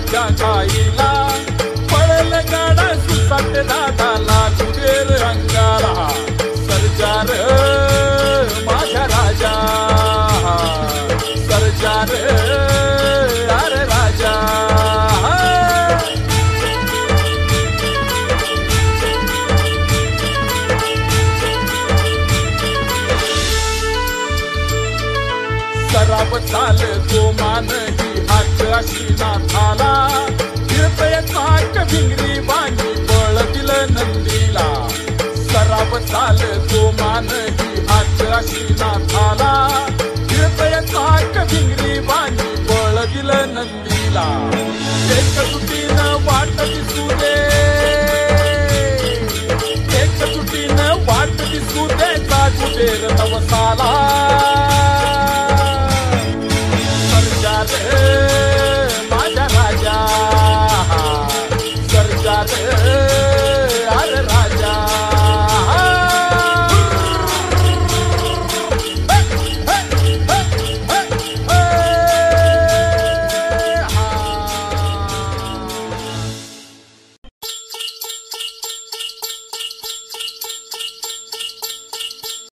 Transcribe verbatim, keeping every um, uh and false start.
राजा गाईला पळल गाडा सुसाट दादाला कुबेर अंगाला सर्जा रे माझ्या राजा सर्जा रे अरे राजा सराव चाल गोमान ही हात अशी नाथाला फिरतय चाक भिंगरी वाणी बळ दिलं नंदीला सराव चाल गोमान ही हात अशी नाथाला फिरतय चाक भिंगरी वाणी बळ दिलं नंदीला एक सुटीनं वाट दिसू दे एक सुटीनं वाट दिसू दे जा कुबेर नवसाला